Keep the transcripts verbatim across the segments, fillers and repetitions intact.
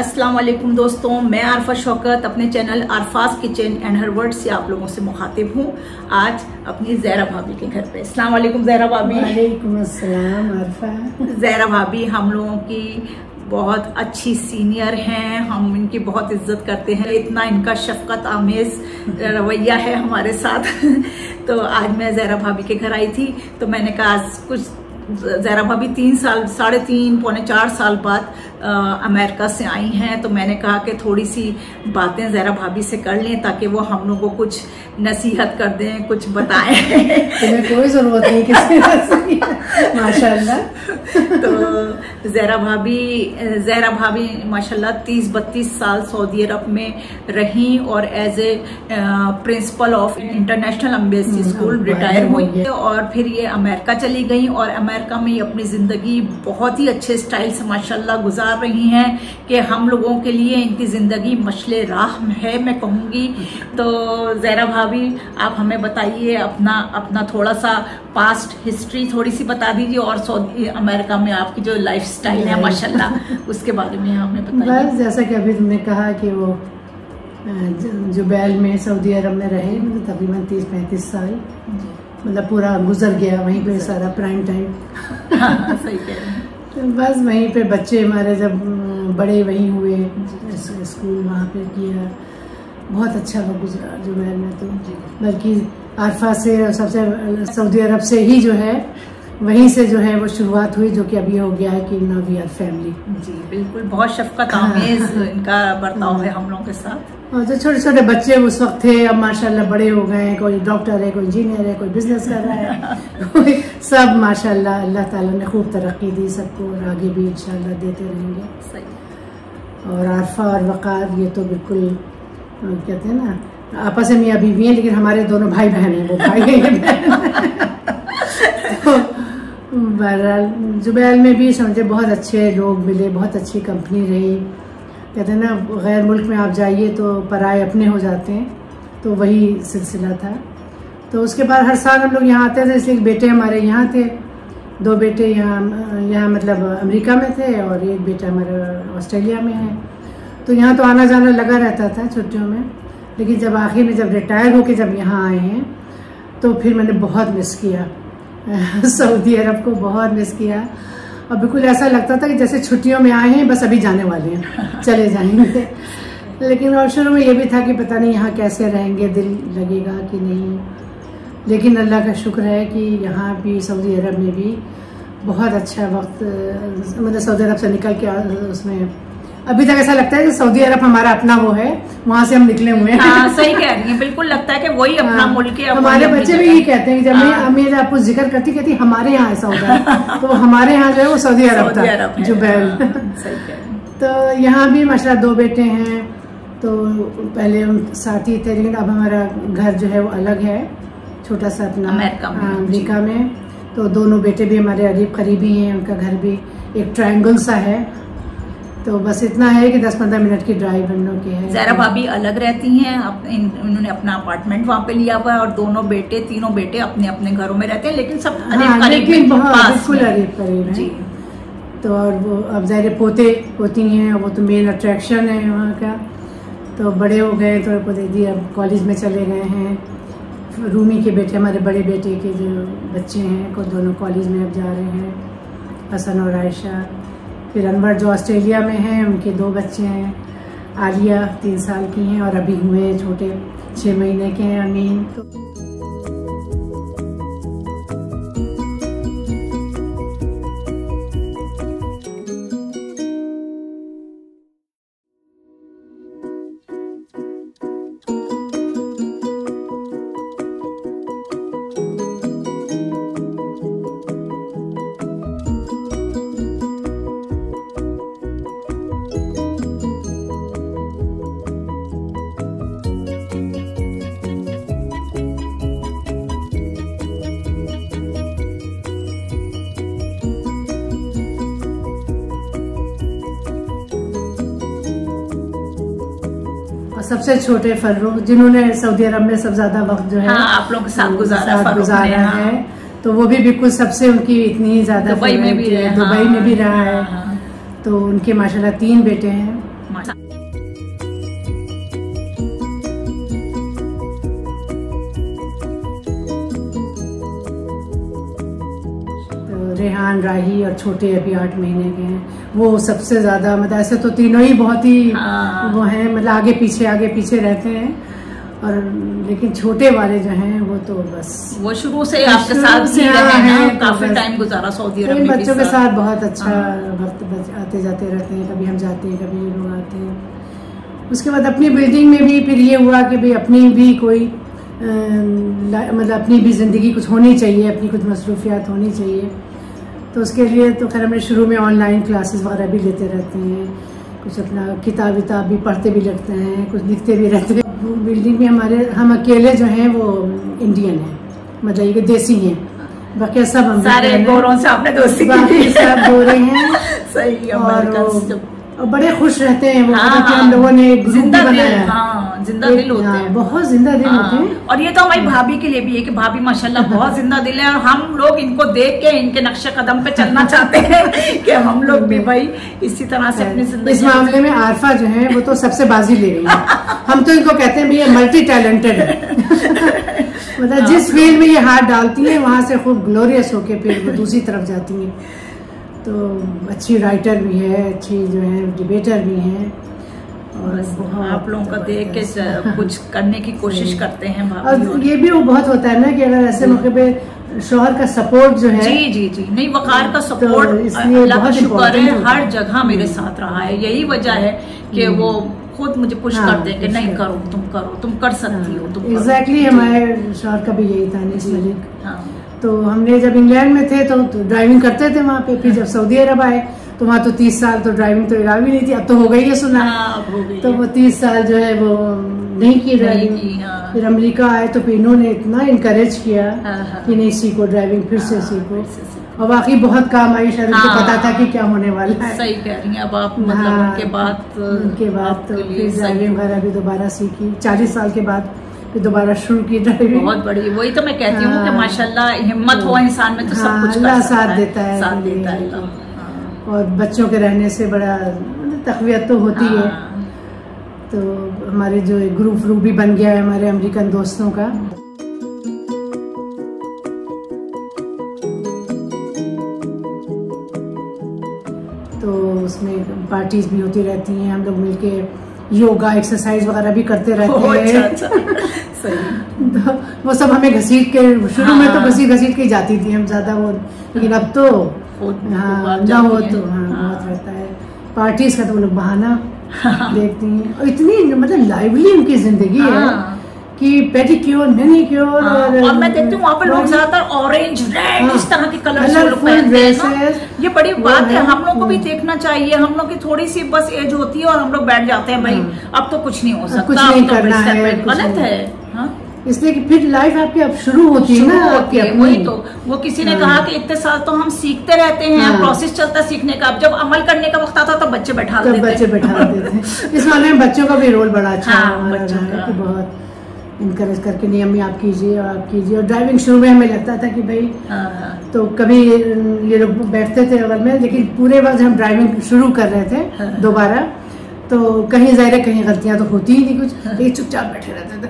अस्सलाम वालेकुम दोस्तों, मैं आरफा शौकत अपने channel Arfa's kitchen and her world से आप लोगों से मुखातिब हूँ। आज अपनी ज़हरा भाभी के घर पे। अस्सलाम वालेकुम ज़हरा भाभी। वालेकुम अस्सलाम आरफा। ज़हरा भाभी हम लोगों की बहुत अच्छी सीनियर हैं, हम इनकी बहुत इज्जत करते हैं, इतना इनका शफकत आमेज रवैया है हमारे साथ। तो आज मैं ज़हरा भाभी के घर आई थी, तो मैंने कहा आज कुछ ज़हरा भाभी तीन साल साढ़े तीन पौने चार साल बाद अमेरिका से आई हैं, तो मैंने कहा कि थोड़ी सी बातें ज़हरा भाभी से कर लें ताकि वो हम लोगों को कुछ नसीहत कर दें, कुछ बताएं। तुम्हें कोई जरूरत नहीं किसी माशाल्लाह। तो ज़हरा भाभी ज़हरा भाभी माशाल्लाह तीस बत्तीस साल सऊदी अरब में रहीं और as a principal of international embassy school retire हुई और फिर ये अमेरिका चली गई और अमेरिका में ये अपनी जिंदगी बहुत ही अच्छे स्टाइल से माशाल्लाह गुजार रही हैं कि हम लोगों के लिए इनकी जिंदगी मशले राह है मैं कहूँगी। तो ज़हरा भाभी आप हमें बताइए अपना अपना थोड़ा सा पास्ट हिस्ट्री थोड़ी सी बता दीजिए और सऊदी अमेरिका में आपकी जो लाइफ स्टाइल है माशाल्लाह उसके बारे में हमें बताइए। बस जैसा कि अभी तुमने कहा कि वो जुबैल में सऊदी अरब में रहे मतलब तकरीबन तीस पैंतीस साल, मतलब पूरा गुजर गया वहीं पे सारा प्राइम टाइम। हाँ, सही कह रहे हैं। तो बस वहीं पे बच्चे हमारे जब बड़े वहीं हुए, स्कूल वहाँ पे किया, बहुत अच्छा वो गुजरा जुबैल में। तो बल्कि आरफा से सबसे सऊदी अरब से ही जो है वहीं से जो है वो शुरुआत हुई, जो कि अभी हो गया है कि नाउ वी आर फैमिली। जी बिल्कुल, बहुत शफकत आमेज इनका बर्ताव है हम लोगों के साथ। और जो छोटे छोटे बच्चे उस वक्त थे अब माशाल्लाह बड़े हो गए हैं, कोई डॉक्टर है, कोई इंजीनियर है, कोई बिजनेस कर रहा है, कोई सब माशाल्लाह अल्लाह ताला ने खूब तरक्की दी सबको और आगे भी इंशाल्लाह देते रहेंगे। सही। और आरफा और वकार ये तो बिल्कुल कहते हैं ना आपस में मियां बीवी हैं, लेकिन हमारे दोनों भाई बहन हैं, वो भाई हैं। तो बहरहाल जुबैल में भी समझे बहुत अच्छे लोग मिले, बहुत अच्छी कंपनी रही। कहते हैं ना गैर मुल्क में आप जाइए तो पराए अपने हो जाते हैं, तो वही सिलसिला था। तो उसके बाद हर साल हम लोग यहाँ आते थे, इसलिए बेटे हमारे यहाँ थे, दो बेटे यहाँ यहाँ मतलब अमेरिका में थे और एक बेटा हमारा ऑस्ट्रेलिया में है। तो यहाँ तो आना जाना लगा रहता था छुट्टियों में, लेकिन जब आखिर में जब रिटायर होके जब यहाँ आए हैं तो फिर मैंने बहुत मिस किया सऊदी अरब को, बहुत मिस किया। और बिल्कुल ऐसा लगता था कि जैसे छुट्टियों में आए हैं बस अभी जाने वाले हैं, चले जाएंगे। लेकिन और शुरू में ये भी था कि पता नहीं यहाँ कैसे रहेंगे, दिल लगेगा कि नहीं। लेकिन अल्लाह का शुक्र है कि यहाँ भी सऊदी अरब में भी बहुत अच्छा वक्त, मतलब सऊदी अरब से निकल के उसमें अभी तक ऐसा लगता है कि सऊदी अरब हमारा अपना वो है, वहाँ से हम निकले हुए हैं। हाँ, सही कह रही हैं, बिल्कुल लगता है कि वही अपना मुल्क है। हमारे बच्चे भी यही कहते हैं, जब मैं मेरे आपको जिक्र करती कहती हमारे यहाँ ऐसा होता है, तो हमारे यहाँ जो है वो सऊदी अरब था जुबैल। तो यहाँ भी माशाल्लाह दो बेटे हैं, तो पहले हम साथ ही थे, लेकिन अब हमारा घर जो है वो अलग है, छोटा सा अपना अमेरिका में। तो दोनों बेटे भी हमारे करीब करीबी हैं, उनका घर भी एक ट्रायंगल सा है। तो बस इतना है कि दस पंद्रह मिनट की ड्राइव हम लोग की है। ज़हरा भाभी अलग रहती हैं, उन्होंने अपना अपार्टमेंट वहाँ पे लिया हुआ है और दोनों बेटे तीनों बेटे अपने अपने घरों में रहते हैं, लेकिन सब हाँ, लेकिन बिल्कुल करीब करीब है। तो और वो अब ज़ाहिर पोते पोती हैं, वो तो मेन अट्रैक्शन है वहाँ का। तो बड़े हो गए तो पोते दी अब कॉलेज में चले गए हैं। रूमी के बेटे हमारे बड़े बेटे के जो बच्चे हैं को दोनों कॉलेज में अब जा रहे हैं, हसन और आयशा। फिर अनवर जो ऑस्ट्रेलिया में हैं उनके दो बच्चे हैं, आलिया तीन साल की हैं और अभी हुए छोटे छः महीने के हैं अमीन। तो सबसे छोटे फर्रुख जिन्होंने सऊदी अरब में सब ज्यादा वक्त जो है हाँ, आप लोग के साथ गुजारा, साथ गुजारा है, हाँ। तो वो भी बिल्कुल सबसे उनकी इतनी ज्यादा दुबई में भी रहा, दुबई में भी रहा है। हाँ। तो उनके माशाल्लाह तीन बेटे हैं, रेहान, राही और छोटे अभी आठ महीने के हैं, वो सबसे ज्यादा मतलब ऐसे तो तीनों ही बहुत ही वो हैं, मतलब आगे पीछे आगे पीछे रहते हैं, और लेकिन छोटे वाले जो हैं वो तो बस वो शुरू से आपके साथ जी रहे हैं, काफी टाइम गुजारा सऊदी अरब में, बच्चों के साथ बहुत अच्छा वक्त आते जाते रहते हैं, कभी हम जाते हैं कभी ये लोग आते हैं। उसके बाद अपनी बिल्डिंग में भी फिर ये हुआ कि भाई अपनी भी कोई मतलब अपनी भी जिंदगी कुछ होनी चाहिए, अपनी कुछ मसरूफियात होनी चाहिए, तो उसके लिए तो खैर हमने शुरू में ऑनलाइन क्लासेस वगैरह भी लेते रहते हैं, कुछ अपना किताब विताब भी पढ़ते भी लगते हैं, कुछ लिखते भी रहते हैं। बिल्डिंग में हमारे हम अकेले जो हैं वो इंडियन हैं, मतलब ये देसी हैं, बाकी सब हम सारे गोरों से आपने दोस्ती की, सब गोरे हैं। सही है। और और बड़े खुश रहते हैं वो, हाँ, कि हम लोगों ने जिंदा दिल, हाँ, जिंदा दिल होते हैं, बहुत जिंदा दिल होते हैं। और ये तो हमारी भाभी के लिए भी है कि भाभी माशाल्लाह बहुत जिंदा दिल है, और हम लोग इनको देख के इनके नक्शे कदम पे चलना चाहते हैं कि हम लोग भी भाई इसी तरह से अपनी जिंदगी। इस मामले में आरफा जो है वो तो सबसे बाजी ले रही है, हम तो इनको कहते हैं भैया मल्टी टैलेंटेड है। मतलब जिस फील्ड में ये हाथ डालती है वहां से खूब ग्लोरियस होके फिर वो दूसरी तरफ जाती है। तो अच्छी राइटर भी है, अच्छी जो है डिबेटर भी है, और आप लोगों का देख के कुछ करने की कोशिश करते हैं। और ये भी वो बहुत होता है ना कि अगर ऐसे मौके पे शौहर का सपोर्ट जो है, जी जी जी नहीं, वकार का सपोर्ट अल्लाह का शुक्र है हर जगह मेरे साथ रहा है। यही वजह है कि वो खुद मुझे पुश कर दे कि नहीं करो, तुम करो, तुम कर सकती हो, तुम एग्जैक्टली। हमारे शौहर का भी यही था अनीस मलिक। तो हमने जब इंग्लैंड में थे तो, तो ड्राइविंग करते थे वहाँ पे, फिर जब सऊदी अरब आए तो वहाँ तो तीस साल तो ड्राइविंग तो इरादा भी नहीं थी, अब तो हो गई है सुना। हाँ, हो गई तो वो तीस साल जो है वो नहीं की ड्राइविंग। हाँ। फिर अमेरिका आए तो फिर इन्होंने इतना इनकरेज किया हाँ। कि नहीं सीखो ड्राइविंग, फिर से सीखो, और वाकई बहुत काम आई। शायद उनको पता था कि क्या होने वाला है। सही कह रही हैं। अब आप मतलब उनके बाद उनके बाद तो फिर ड्राइविंग वगैरह भी दोबारा सीखी, चालीस साल के बाद फिर दोबारा शुरू की ड्राइविंग। बहुत बड़ी, वही तो मैं कहती हूँ कि माशाल्लाह हिम्मत हो इंसान में तो सब कुछ अल्लाह साथ देता है, साथ देता है। और बच्चों के रहने से बड़ा तकवीयत तो होती है। तो हमारे जो ग्रुप ग्रुप भी बन गया है हमारे अमेरिकन दोस्तों का। तो उसमें पार्टीज भी होती रहती हैं, हम लोग मिलके योगा एक्सरसाइज वगैरह भी करते रहते हैं। अच्छा, अच्छा। सही। तो वो सब हमें घसीट के शुरू हाँ, में तो घसीट घसीट के जाती थी हम ज्यादा वो, लेकिन अब तो हाँ ना हो तो हाँ बहुत रहता है। पार्टीज का तो वो लोग बहाना देखती हैं, और इतनी मतलब लाइवली उनकी जिंदगी है कि पेडिक्योर, मैनिक्योर, और, और मैं देखती हूँ वहाँ पर लोग ज्यादातर ऑरेंज, रेड इस तरह के कलर पहनते हैं। ये बड़ी बात है, हम लोग को भी देखना चाहिए। हम लोग की थोड़ी सी बस एज होती है और हम लोग बैठ जाते हैं भाई अब तो कुछ नहीं हो सकता, कुछ नहीं करना है, गलत है। इसलिए कि फिर लाइफ आपकी अब शुरू होती है ना आपकी अपनी। वही तो वो किसी ने कहा कि इतने साल तो हम सीखते रहते हैं, प्रोसेस चलता है सीखने का, अब जब अमल करने का वक्त आता तो बच्चे बैठा देते हैं। बच्चे बैठा देते हैं। इस मामले में बच्चों का भी रोल बड़ा अच्छा है, बहुत इनकरेज करके नहीं अम्मी आप कीजिए और आप कीजिए। और ड्राइविंग शुरू में हमें लगता था कि भाई तो कभी ये लोग बैठते थे बगल में, लेकिन पूरे वक्त हम ड्राइविंग शुरू कर रहे थे दोबारा तो कहीं ज़ाहिर है कहीं गलतियां तो होती ही नहीं कुछ, ये चुपचाप बैठे रहते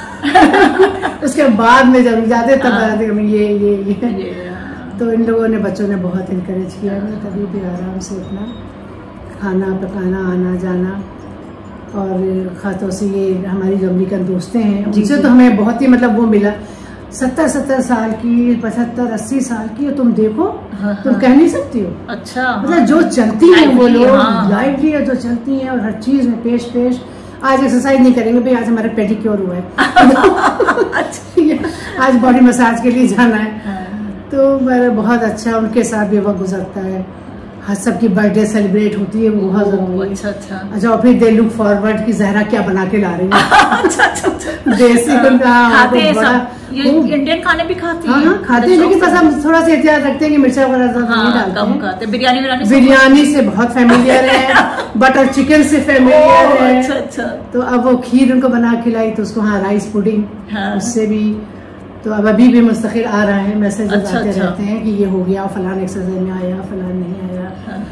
थे। उसके बाद में जब जाते तब ये ये ये तो इन लोगों ने, बच्चों ने बहुत इनकरेज किया, तभी भी आराम से अपना खाना पकाना आना जाना। और खातों से ये हमारी जो अमेरिकन दोस्तें हैं उनसे तो हमें बहुत ही मतलब वो मिला, सत्तर सत्तर साल की, पचहत्तर अस्सी साल की, तुम देखो हाँ, तुम हाँ, कह नहीं सकती हो। अच्छा मतलब जो चलती है वो लोग लाइवली है, जो चलती हैं और हर चीज में पेश पेश। आज एक्सरसाइज नहीं करेंगे भाई, आज हमारा पेडिक्योर हुआ है। आज बॉडी मसाज के लिए जाना है। तो मेरा बहुत अच्छा उनके साथ भी वक्त गुजरता है। हर सबकी बर्थडे सेलिब्रेट होती है, वो बहुत जरूरी है। अच्छा अच्छा अच्छा। और फिर दे लुक फॉरवर्ड की जहरा क्या बना के ला रही है। अच्छा अच्छा देसी खाते हैं सब, ये इंडियन खाने भी खाते हैं। हाँ खाते हैं, लेकिन बस हम थोड़ा सा एहतियात रखते हैं कि मिर्चा वगैरह नहीं डालते हैं। खाते बिरयानी बिरयानी बिरयानी से बहुत फेमिलियर है, बटर चिकन से फेमिलियर है। अच्छा अच्छा। तो अब वो खीर उनको बना खिलाई तो उसको हाँ राइस पुडिंग, उससे भी तो अब अभी भी मुस्तकिल आ रहा है मैसेज आते रहते हैं कि ये हो गया, फलान एक्सरसाइज में आया, फलान नहीं आया।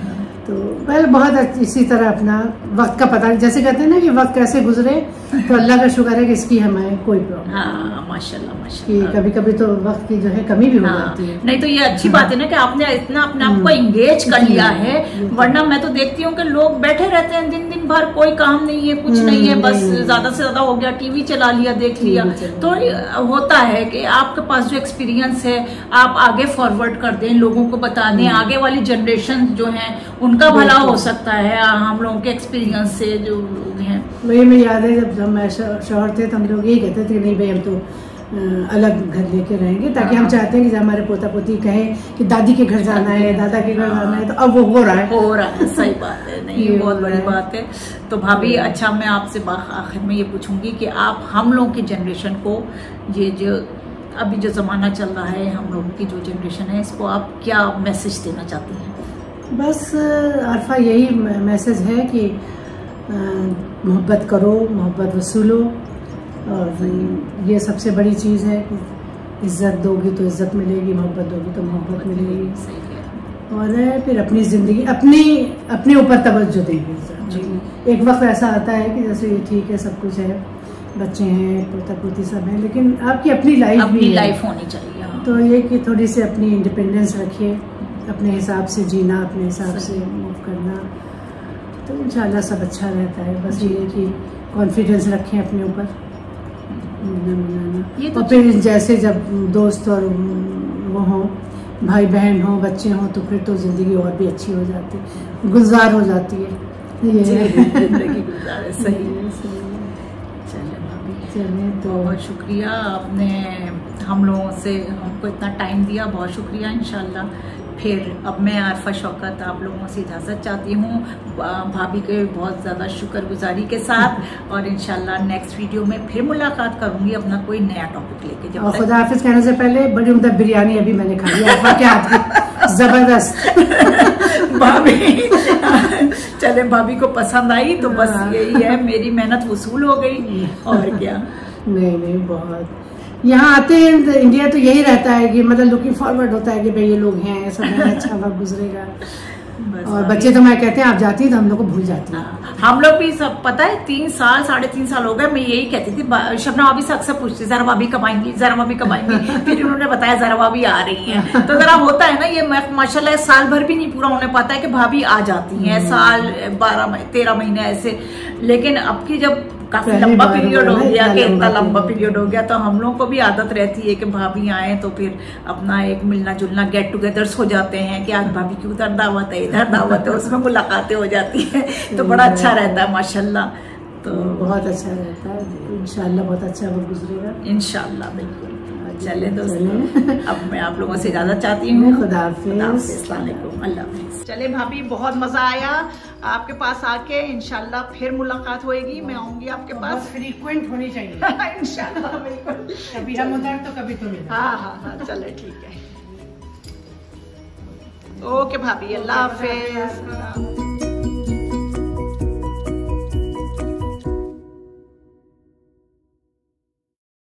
तो वेल बहुत अच्छी, इसी तरह अपना वक्त का पता, जैसे कहते हैं ना कि वक्त कैसे गुजरे, तो अल्लाह का शुक्र है कि इसकी हमें कोई प्रॉब्लम हाँ, माशाल्लाह माशाल्लाह। कि कभी कभी तो वक्त की जो है कमी भी हो हाँ, जाती है। नहीं तो ये अच्छी बात है ना कि आपने इतना अपने आप को एंगेज कर लिया है, वरना मैं तो देखती हूँ कि लोग बैठे रहते हैं दिन दिन भर, कोई काम नहीं है, कुछ नहीं है, बस ज्यादा से ज्यादा हो गया, टीवी चला लिया, देख लिया। तो होता है कि आपके पास जो एक्सपीरियंस है आप आगे फॉरवर्ड कर दें, लोगों को बता दें, आगे वाली जनरेशन जो है उनका भला हो सकता है हम लोगों के एक्सपीरियंस से जो लोग हैं। वही मैं याद है जब हम शौहर थे तो हम लोग यही कहते थे कि नहीं भाई हम तो अलग घर लेके रहेंगे, ताकि हम चाहते हैं कि हमारे पोता पोती कहें कि दादी के घर जाना है, दादा के घर जाना है, तो अब वो हो रहा है हो रहा है सही बात है। नहीं बहुत बड़ी बात है। तो भाभी अच्छा मैं आपसे आखिर में ये पूछूंगी कि आप हम लोग की जनरेशन को, ये जो अभी जो ज़माना चल रहा है, हम लोगों की जो जनरेशन है, इसको आप क्या मैसेज देना चाहती हैं? बस आरफा यही मैसेज है कि मोहब्बत करो, मोहब्बत वसूलो, और ये सबसे बड़ी चीज़ है कि इज़्ज़त दोगी तो इज़्ज़त मिलेगी, मोहब्बत दोगी तो मोहब्बत मिलेगी। और फिर अपनी ज़िंदगी अपनी अपने ऊपर तवज्जो देंगे। एक वक्त ऐसा आता है कि जैसे ये ठीक है, सब कुछ है, बच्चे हैं, पोता पोती सब हैं, लेकिन आपकी अपनी लाइफ अपनी भी लाइफ होनी चाहिए। हाँ। तो ये कि थोड़ी सी अपनी इंडिपेंडेंस रखिए, अपने हिसाब से जीना, अपने हिसाब से मूव करना, तो इंशाल्लाह सब अच्छा रहता है। बस ये कि कॉन्फिडेंस रखें अपने ऊपर, ये तो और फिर जैसे जब दोस्त और वो हों, भाई बहन हो, बच्चे हों, तो फिर तो ज़िंदगी और भी अच्छी हो जाती है, गुलजार हो जाती है। ये जिंदगी गुलजार है। सही है, सही है। चलिए भाभी, चलिए तो बहुत शुक्रिया, आपने हम लोगों से हमको इतना टाइम दिया, बहुत शुक्रिया। इंशाल्लाह फिर अब मैं आरफा शौकत आप लोगों से इजाज़त चाहती हूँ, भाभी के बहुत ज़्यादा शुक्रगुजारी के साथ, और इंशाल्लाह नेक्स्ट वीडियो में फिर मुलाकात करूँगी अपना कोई नया टॉपिक लेके। जब और खुदा हाफिज कहने से पहले बड़ी उम्दा बिरयानी अभी मैंने खा लिया, आरफा के हाथ की, जबरदस्त भाभी। चले भाभी को पसंद आई तो बस यही है, मेरी मेहनत वसूल हो गई और क्या। नहीं नहीं बहुत, यहाँ आते हैं तो इंडिया तो यही रहता है कि मतलब लुकिंग फॉरवर्ड होता है कि भाई ये लोग हैं, सब है, अच्छा वक्त गुजरेगा। और बच्चे तो मैं कहते हैं आप जाती है तो हम लोग को भूल जाती हैं। हम लोग भी सब पता है, तीन साल साढ़े तीन साल हो गए, मैं यही कहती थी, शबना भाभी से अक्सर पूछती जरा भाभी कब आएंगी, जरा भाभी कब आएंगी। फिर उन्होंने बताया जरा भाभी आ रही है, तो जरा होता है ना ये माशाल्लाह साल भर भी नहीं पूरा होने पाता है कि भाभी आ जाती हैं, साल बारह तेरह महीने ऐसे। लेकिन अब की जब काफी लंबा पीरियड हो गया कि इतना लंबा पीरियड हो गया, तो हम लोगों को भी आदत रहती है कि भाभी आए तो फिर अपना एक मिलना जुलना गेट टुगेदर्स हो जाते हैं कि आज भाभी की उधर दावत है, इधर दावत है, उसमें मुलाकातें हो जाती है, तो बड़ा अच्छा रहता है माशाल्लाह। तो बहुत अच्छा रहता है, इंशाल्लाह बहुत अच्छा वक्त गुजरेगा इंशाल्लाह। बिल्कुल। चले दोस्तों, अब मैं आप लोगों से इजाजत चाहती हूँ। खुदा हाफिज़, अस्सलाम वालेकुम, अल्लाह हाफिज़। चले भाभी, बहुत मजा आया आपके पास आके, इंशाल्लाह फिर मुलाकात होएगी, मैं आऊंगी आपके पास, फ्रीक्वेंट होनी चाहिए। इंशाल्लाह बिल्कुल, कभी हम उधर तो कभी तुम इधर। हाँ हाँ हाँ, चले ठीक है, ओके भाभी, अल्लाह हाफिज़।